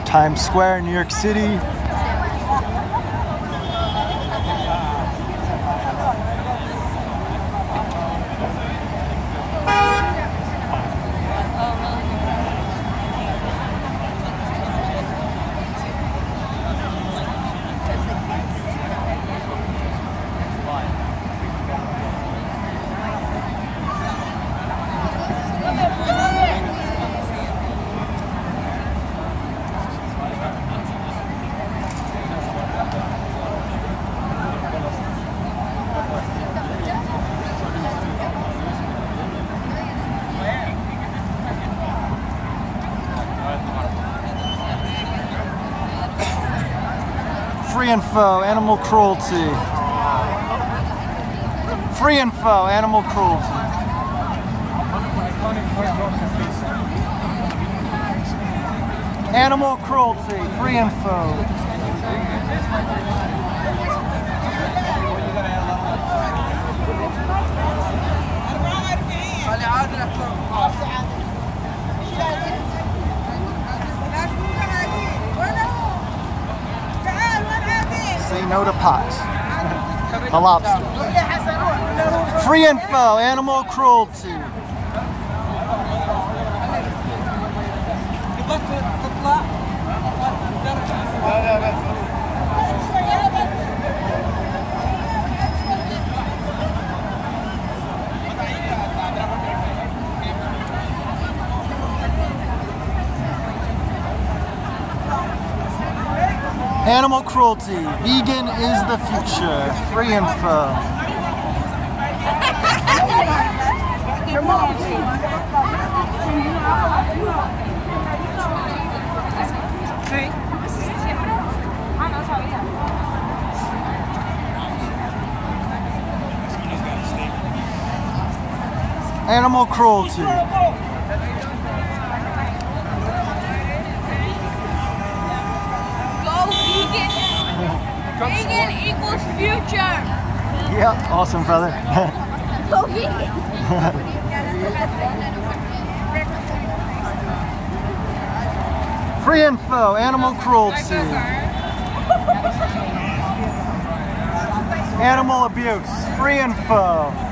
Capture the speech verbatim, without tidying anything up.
Times Square, New York City. Free info, animal cruelty. Free info, animal cruelty. Animal cruelty, free info. Say no to pot. The lobster. Free info, animal cruelty. Animal cruelty. Vegan is the future. Free info. Animal cruelty. Vegan equals future. Yeah, awesome, brother. Go vegan. Free info, animal cruelty. Animal abuse, free info.